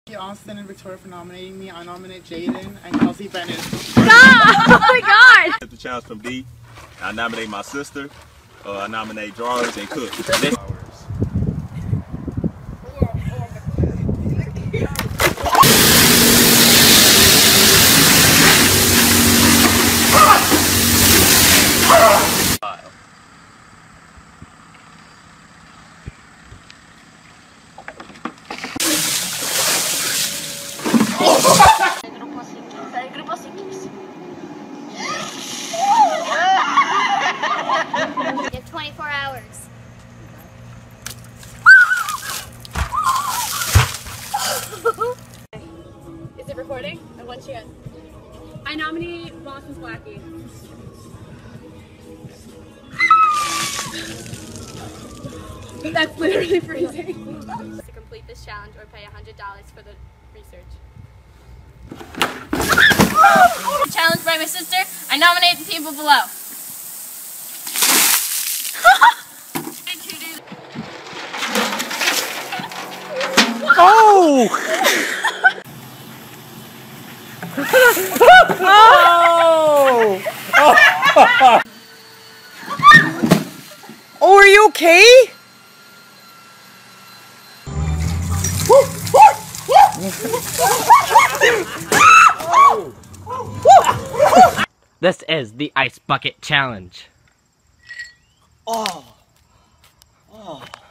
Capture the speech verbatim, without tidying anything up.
Thank you, Austin and Victoria, for nominating me. I nominate Jaden and Kelsey Bennett. Stop! Oh my god! Get the challenge from D. I nominate my sister. Uh, I nominate Jarvis and Cook. You have twenty-four hours. Is it recording? And one chance. I nominate Boston's Wacky. That's literally freezing. To complete this challenge or pay one hundred dollars for the research. Challenged by my sister, I nominate the people below. Oh! Oh! Oh! Oh, are you okay? This is the Ice Bucket Challenge. Oh. Oh.